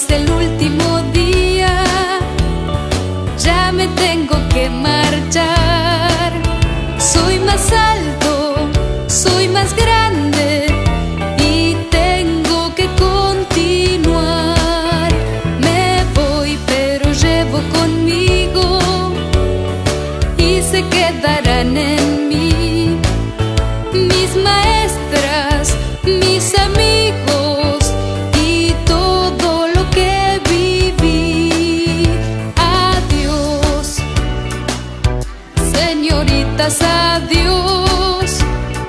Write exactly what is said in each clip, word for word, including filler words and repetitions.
es el último día, ya me tengo que marchar. Soy más alto, soy más grande y tengo que continuar. Me voy, pero llevo conmigo y se quedarán en mí mis maestras, mis amigos y todo lo que viví. Adiós, señoritas, adiós,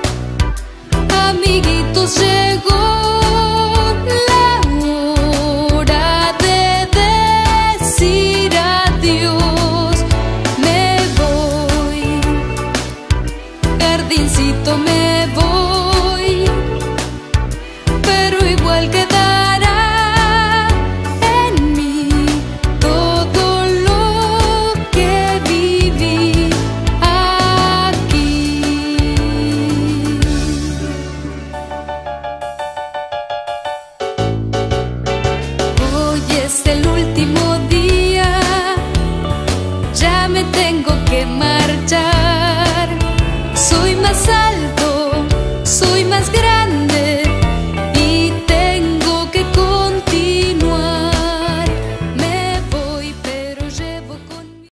amiguitos, llegó la hora de decir adiós. Me voy, jardincito, me voy, pero igual quedará en mí todo lo que viví aquí. Hoy es el último día, ya me tengo que marchar. Soy más alto,